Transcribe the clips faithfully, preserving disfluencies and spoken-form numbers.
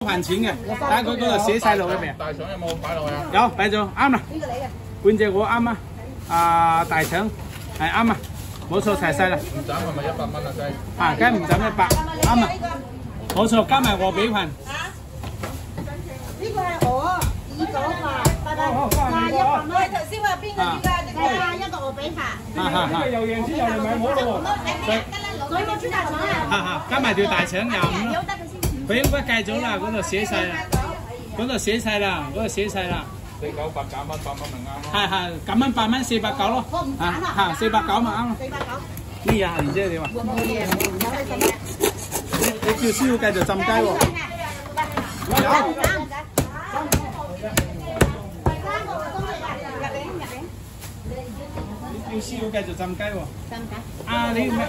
飯錢嘅，睇下佢嗰度寫晒落去未？ 大腸有冇擺落去啊？ 有，擺咗，啱啦。 呢個你嘅。 半隻我啱啊！啊大腸係啱啊，冇錯齊晒啦。 唔斬係咪一百蚊啊雞？ 啊，梗係唔斬一百，啱啊！冇錯，加埋鵝髀飯。 呢個係我二九八，拜拜。嗱，一百蚊。頭先話邊個呢個？係啊，一個鵝髀飯。 哈哈哈！ 又贏先又嚟買我咯喎。所以我豬大腸啊。 哈哈，加埋條大腸廿五咯。佢應該計咗啦，嗰度寫晒啦，嗰度寫晒啦，嗰度寫晒啦。 四九八減蚊八蚊咪啱咯。 係係，減蚊八蚊四百九咯。 我唔減啊。 嚇，四百九咪啱咯。 四百九。 呢嘢係唔知點啊？ 冇嘢，唔有你咁嘅。 你你叫師傅繼續浸雞喎。有。叫師傅繼續浸雞喎。 浸雞。 啊，你咩？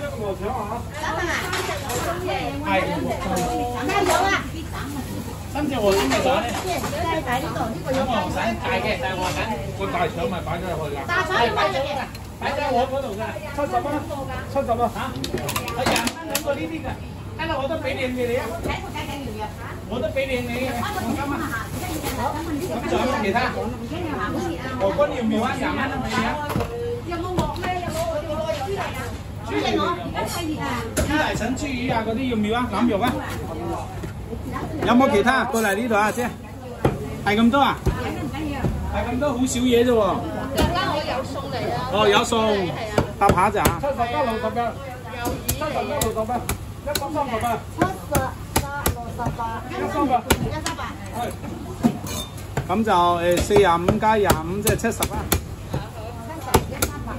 係。 加油啊！ 三隻鵝腸咪咗咧。 雞仔呢度呢個有鵝腎大嘅大鵝腎， 個大腸咪擺咗入去㗎。 大腸擺咗嘅。 擺喺我嗰度㗎，七十蚊，七十啊嚇，係廿蚊兩個呢啲㗎，得啦，我都俾靚嘅你啊，我都俾靚你嘅，咁啊，咁仲有冇其他？鵝肝要唔要啊？廿蚊啊嘛， 有冇鑊咧？有冇有冇豬大啊？豬大我而家太熱啊！ 豬大腎、豬魚啊嗰啲要唔要啊？腩肉啊？有冇其他？過嚟呢度啊，姐，係咁多啊？係咁多，好少嘢啫喎。 陣間我有餸嚟啊！ 哦，有餸，搭下咋？ 七十加六十嘅，七十加六十嘅，一百三十啊！ 七十加六十八， 一三百， 一三百。 係。 咁就誒四廿五加廿五即係七十啦。 七十一三百。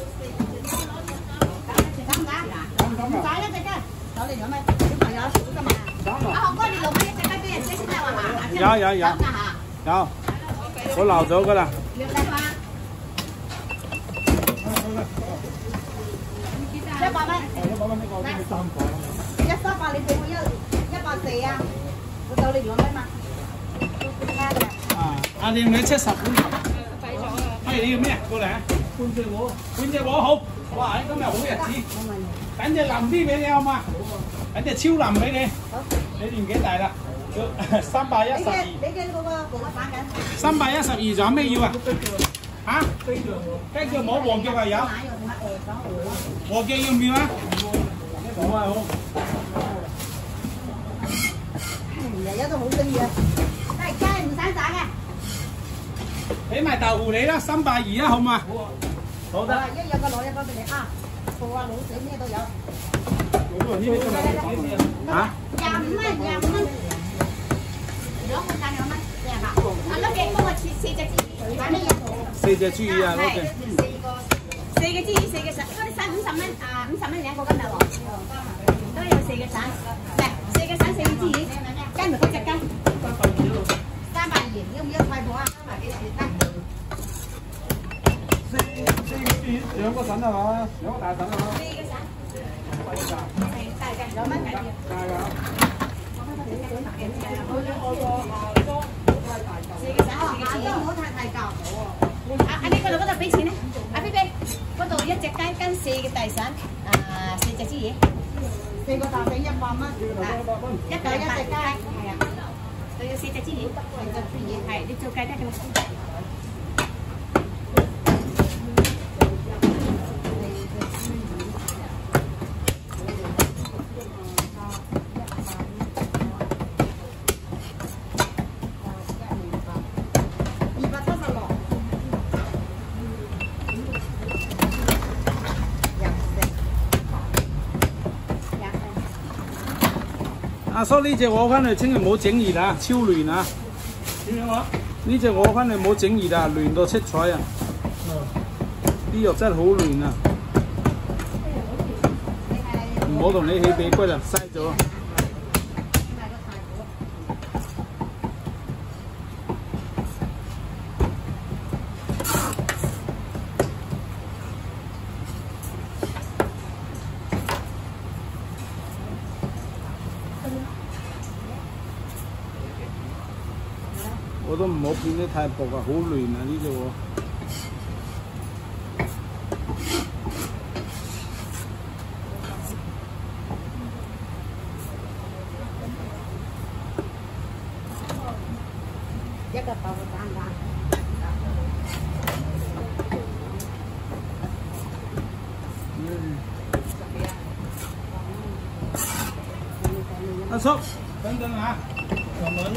減唔減？唔減一隻雞，九年兩蚊，小朋友少㗎嘛。阿紅哥，你六蚊一隻雞俾人即先得話嘛？ 有有有有，我留咗㗎啦。 一百蚊，一百蚊呢個係三百，一三百你俾我一一百四啊，我就你兩蚊嘛。 啊，阿你你七十蚊。 擺咗啊！ 係你要咩？過嚟啊！半隻鵝，半隻鵝好。哇！今日好日子，等隻腍啲俾你好嘛？等隻超腍俾你。 好。 你年紀大啦，要三百一十二。 你嘅嗰個黃一板緊。 三百一十二仲有咩要啊？嚇？雞腳冇，黃腳係有。黃腳要唔要啊？冇啊好。 日日都好中意啊！係雞唔使打嘅。 俾埋豆腐你啦，三百二啊，好嘛？好得。 一有個攞一包俾你啊！ปู啊，滷水咩都有。 嚇？ 廿五蚊，廿五蚊。兩個價兩蚊，四廿八。啊，嗰隻幫我切四隻豬魚，買咩嘢？ 四隻豬魚啊，嗰隻。 四個，四個豬魚，四個腎，嗰啲腎五十蚊啊，五十蚊兩個斤啊喎。都有四個腎，嚟四個腎四個豬魚，雞咪嗰隻雞。三百二，要唔要快補啊？三百幾錢？ 四四個豬魚，兩個腎係嘛？兩個大腎係嘛？ 四個腎。係大嘅，兩蚊緊要。 大㗎。 四個腎，四個豬魚，唔好太太舊。啊啊！你嗰度嗰度俾錢咧？阿 B B，嗰度一隻雞跟四個大腎，啊四隻豬魚，四個大髀一百蚊，一嚿一隻雞，係啊，仲要四隻豬魚，四隻豬魚，係你做計得㗎啦。 阿叔呢隻鵝翻嚟千祈唔好整熱啊，超亂啊！點樣啊？呢隻鵝翻嚟唔好整熱啊，亂到七彩啊！啲肉真係好亂啊！唔好同你起鼻骨啦，嘥咗。我都唔好變得太薄啊，好亂啊呢隻喎。 一個豆腐蛋蛋。 阿叔，等等啊，我們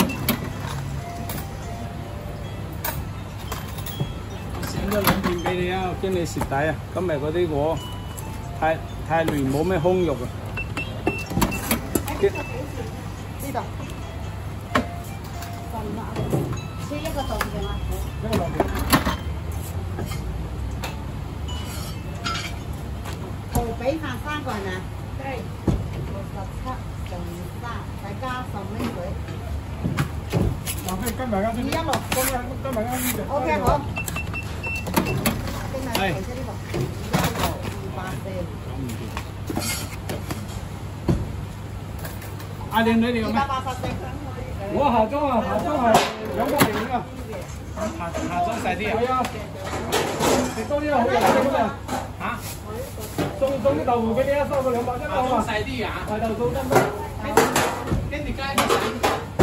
整咗兩片俾你啊，我驚你蝕底啊！今日嗰啲鵝太太嫩，冇咩胸肉啊。 呢度。切一個豆腐嘅嘛。 一個豆腐。 蠔髀飯三個人啊？對。六十七乘三，再加十蚊水。 嗱，跟跟埋啱先。 二一六。 跟埋跟埋啱先嘅。 O K 好。 係。 二百四。 阿靚女你有咩？ 二百八十四。 我下裝啊，下裝係兩百零啊。 下下裝細啲啊？ 係啊。食多啲啊，好人嚟㗎嘛。 嚇？ 送送啲豆腐俾你啊，收個兩百一啊嘛。 細啲啊？ 大豆腐得唔得？ 跟住加啲水。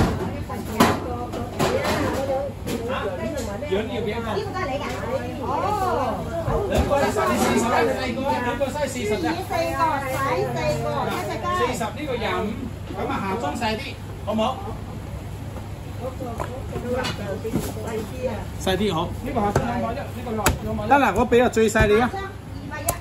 樣要幾多？ 呢個都係你㗎。哦。 兩個西四十，四個兩個西四十啫。 四個，洗四個，一隻雞。 四十呢個廿五，咁啊下裝細啲，好唔好？細啲好。 呢個下裝兩百一，呢個兩兩百一。 得啦，我俾個最細你啊。 二百一。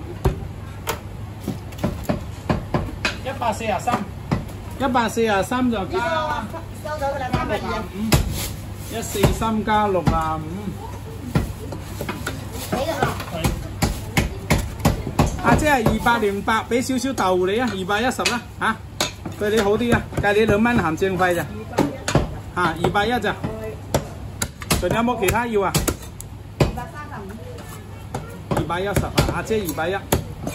一百四十三。一百四十三就加。 收到㗎啦，三百二。 一四三加六啊五。 俾啦。 阿姐係二百零八，俾少少豆腐你啊，二百一十啦嚇，對你好啲啊，計你兩蚊行政費咋嚇，二百一咋，仲有冇其他要啊？ 二百三十五。 二百一十啊，阿姐二百一。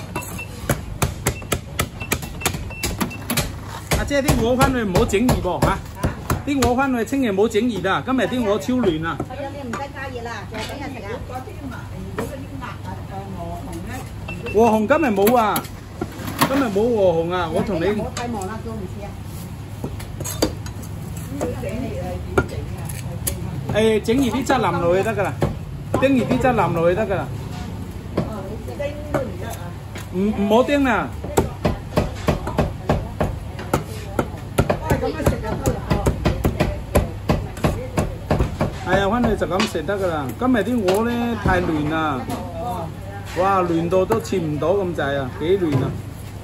阿姐啲鵝翻去唔好整熱噃嚇，啲鵝翻去千祈唔好整熱啊，今日啲鵝超嫩啊。 係啊，你唔使加熱啦，就係等日食啊。嗰啲麻，如果嗰啲辣啊，誒鵝紅咧。 和紅今日冇啊，今日冇和紅啊，我同你。 唔好太忙啦，做唔切啊。 誒，整熱啲汁淋落去得㗎啦，叮熱啲汁淋落去得㗎啦。 叮都唔得啊。 唔唔好叮啦。 咁樣食就得啦。 係啊，翻去就咁食得㗎啦。今日啲鵝咧太嫩啦。哇，亂到都切唔到咁滯啊，幾亂啊！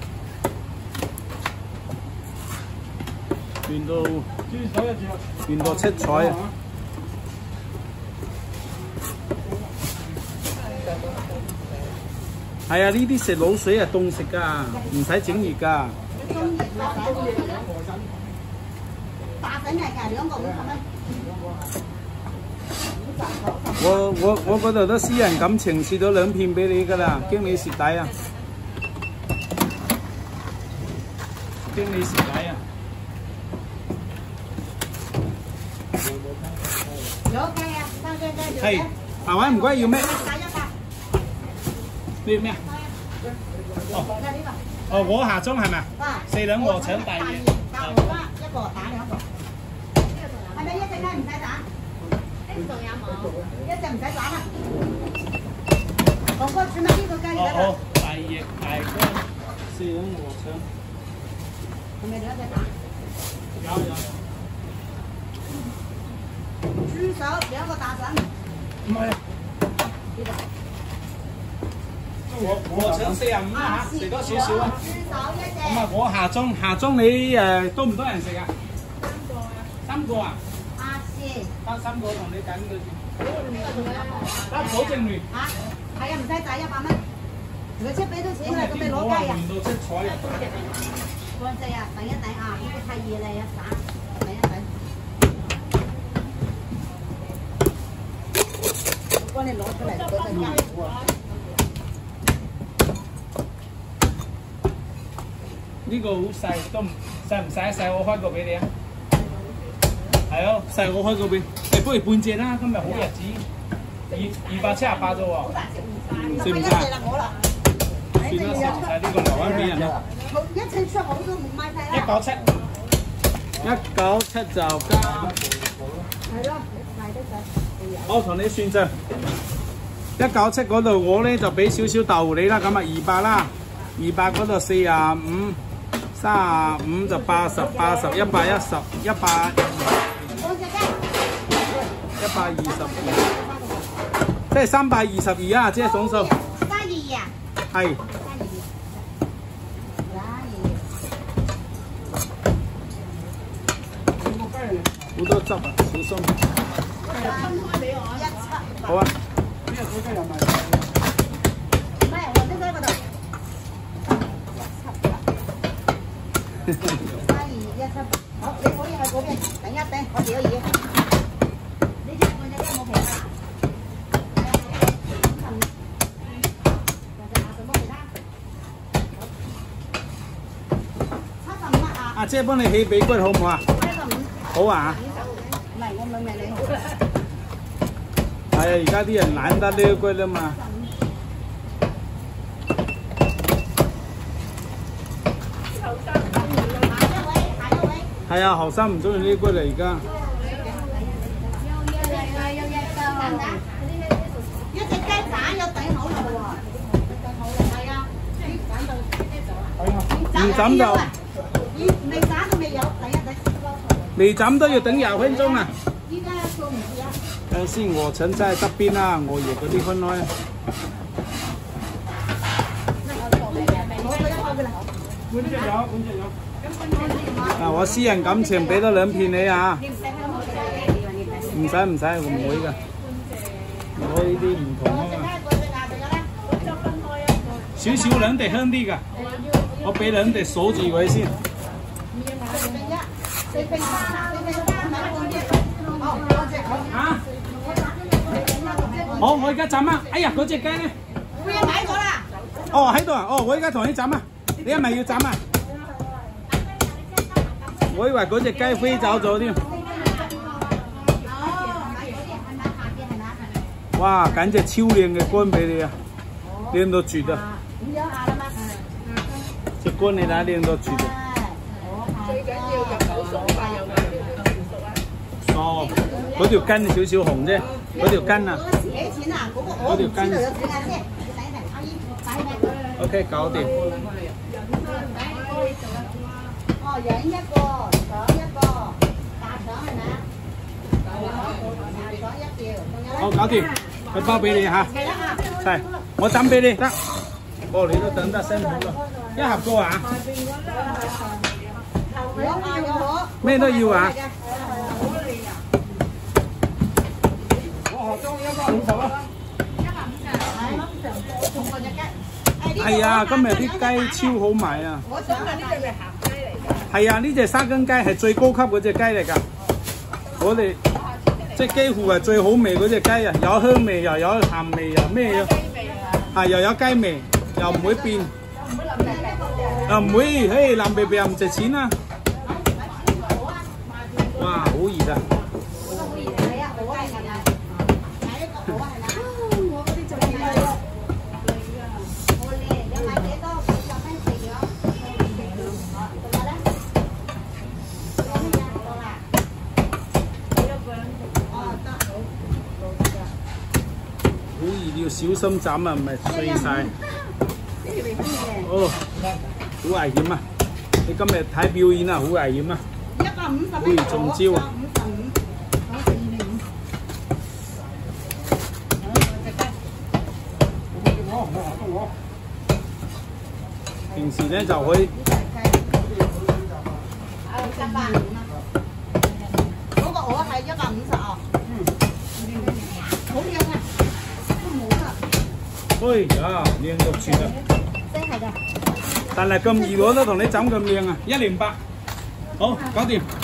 亂到亂到七彩啊！係啊，呢啲食滷水係凍食㗎，唔使整熱㗎。 打緊嚟㗎，兩個五十蚊。 我我我嗰度都私人感情切咗兩片俾你㗎啦，驚你蝕底啊！驚你蝕底啊！ 有雞啊，三隻雞。 係，華位唔該要咩？ 打一百。 你要咩啊？哦，哦，我下裝係咪？四兩鵝腸大嘅。 打五巴，一個打兩個。係咪一隻雞唔使打？呢度有冇？一隻唔使打啦。哥哥，做乜呢個雞而家？ 好，大翼大肝，四兩鵝腸。 係咪兩隻打？ 有有。 豬手兩個大腎。 唔係。 呢度。 鵝鵝腸四十五啦嚇，食多少少啊。 豬手一隻。 咁啊，我下裝下裝你誒多唔多人食啊？三個啊。三個啊？得三個同你緊佢先，得保證亂嚇，係啊，唔使賺一百蚊，如果出俾到錢啦，咁你攞雞啊！ 亂到七彩啊！ 乾仔啊，等一等啊，呢個太熱啦，一散，等一等。我幫你攞出嚟嗰陣間喎。 呢個好細，都唔細唔細？細我開個俾你啊！係咯，細我開個俾，誒不如半隻啦，今日好日子，二二百七十八啫喎，食唔晒？算啦，食唔晒呢個留翻俾人啦。 一稱出好都唔賣晒啦。 一九七，一九七就加。 係咯，賣得晒。 我同你算賬，一九七嗰度我咧就俾少少豆腐你啦，咁啊二百啦，二百嗰度四啊五，三啊五就八十，八十一百一十，一百一百二十二，即係三百二十二啊，即係總數。 三二二啊？ 係。好多汁啊，小心。好啊。 呢個水雞又賣。 唔係，我都喺嗰度。三二一七，好，你可以喺嗰邊等一等，我哋可以。你隻半隻雞冇皮啦。七十五啊！ 阿姐幫你起髀骨好唔好啊？ 七十五。 好啊。 唔係，我問問你。 係啊，而家啲人懶得撩骨啦嘛。係啊，後生唔中意呢啲骨嚟而家。 一隻雞蛋有頂好啦喎，係啊， 唔斬就未斬都未有，等一等。 未斬都要等廿分鐘啊！ 依家做唔住啊！ 等先，鵝腸真係側邊啦，鵝翼嗰啲分開。 半隻有，半隻有。 嗱，我私人感情俾多兩片你啊！唔使唔使，唔會㗎。我呢啲唔同啊嘛。少少兩地香啲㗎，我俾兩地鎖住佢先。啊！好，我而家斬啊！哎呀，嗰隻雞咧？ 我已經買咗啦。 哦，喺度啊！哦，我而家同你斬啊！你係咪要斬啊？我以為嗰隻雞飛走咗添。哇！簡直超靚嘅肝俾你啊！靚到絕啊！隻肝你睇下靚到絕啊！ 最緊要入口爽快又唔熟啊！ 哦，嗰條筋少少紅啫，嗰條筋啊。嗰條筋。O K， 搞掂。 哦，養一個，腸一個，大腸係咪啊？大腸一條，仲有咧？ 好，搞掂，佢包俾你嚇。係，我斬俾你得。哦，你都等得辛苦啦，一盒過啊？咩都要啊？ 我學裝一百五十啊！ 係啊，今日啲雞超好賣啊！ 我想問呢隻係鹹雞嚟㗎？ 係啊，呢隻沙根雞係最高級嗰隻雞嚟㗎。我哋即係幾乎係最好味嗰隻雞啊，有香味又有鹹味又咩嘢？係又有雞味，又唔會變。又唔會，嘿，藍皮皮又唔值錢啊！哇，好熱啊！要小心斬啊，唔係碎晒。哦，好危險啊！你今日睇表演啊，好危險啊！ 一百五十。 會中招啊！平時咧就可以。 嗰個鵝係一百五十啊。嗯。好靚啊！ 哎呀，靚到絕啊！ 真係㗎。 但係咁熱我都同你斬咁靚啊，一零八，好，搞掂。